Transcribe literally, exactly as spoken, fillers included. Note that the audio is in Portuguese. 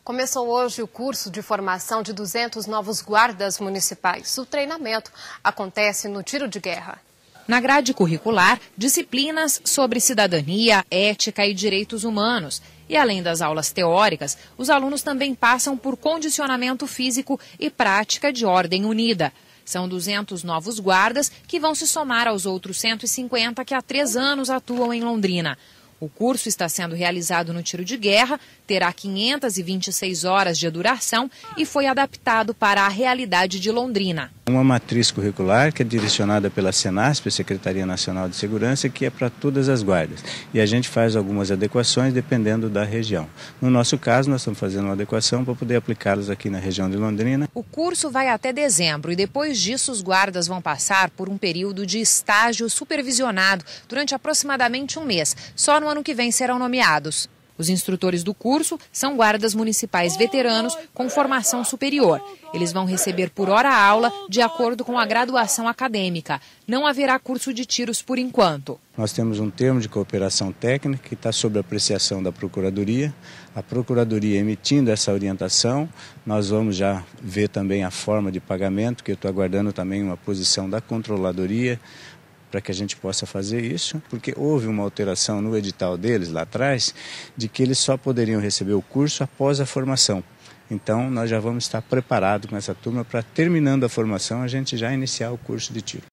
Começou hoje o curso de formação de duzentos novos guardas municipais. O treinamento acontece no tiro de guerra. Na grade curricular, disciplinas sobre cidadania, ética e direitos humanos. E além das aulas teóricas, os alunos também passam por condicionamento físico e prática de ordem unida. São duzentos novos guardas que vão se somar aos outros cento e cinquenta que há três anos atuam em Londrina. O curso está sendo realizado no tiro de guerra, terá quinhentas e vinte e seis horas de duração e foi adaptado para a realidade de Londrina. Uma matriz curricular que é direcionada pela Senasp, a Secretaria Nacional de Segurança, que é para todas as guardas. E a gente faz algumas adequações dependendo da região. No nosso caso, nós estamos fazendo uma adequação para poder aplicá-los aqui na região de Londrina. O curso vai até dezembro e depois disso os guardas vão passar por um período de estágio supervisionado durante aproximadamente um mês. Só no ano que vem serão nomeados. Os instrutores do curso são guardas municipais veteranos com formação superior. Eles vão receber por hora-aula de acordo com a graduação acadêmica. Não haverá curso de tiros por enquanto. Nós temos um termo de cooperação técnica que está sob apreciação da Procuradoria. A Procuradoria emitindo essa orientação, nós vamos já ver também a forma de pagamento, que eu estou aguardando também uma posição da Controladoria, para que a gente possa fazer isso, porque houve uma alteração no edital deles lá atrás, de que eles só poderiam receber o curso após a formação. Então, nós já vamos estar preparados com essa turma para, terminando a formação, a gente já iniciar o curso de tiro.